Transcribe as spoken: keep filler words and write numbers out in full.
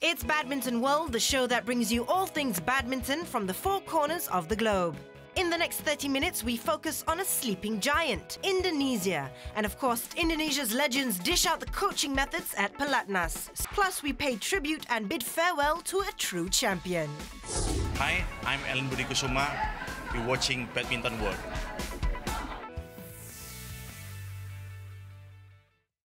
It's Badminton World, the show that brings you all things badminton from the four corners of the globe. In the next thirty minutes, we focus on a sleeping giant, Indonesia. And of course, Indonesia's legends dish out the coaching methods at Pelatnas. Plus, we pay tribute and bid farewell to a true champion. Hi, I'm Ellen Budi Kusuma. You're watching Badminton World.